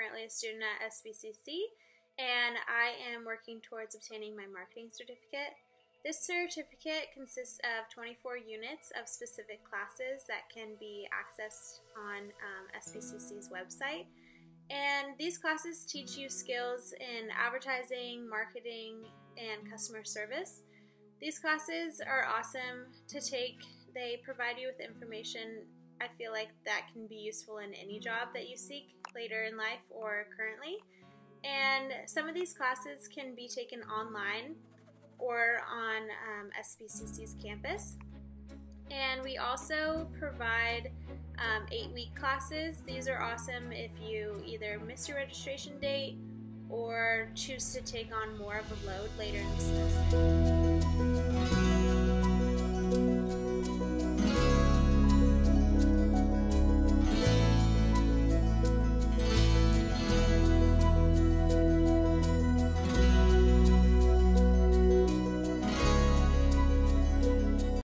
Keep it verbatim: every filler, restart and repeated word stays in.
currently a student at S B C C, and I am working towards obtaining my marketing certificate. This certificate consists of twenty-four units of specific classes that can be accessed on um, S B C C's website. And these classes teach you skills in advertising, marketing, and customer service. These classes are awesome to take. They provide you with information I feel like that can be useful in any job that you seek later in life or currently. And some of these classes can be taken online or on um, S B C C's campus. And we also provide um, eight-week classes. These are awesome if you either miss your registration date or choose to take on more of a load later in the semester.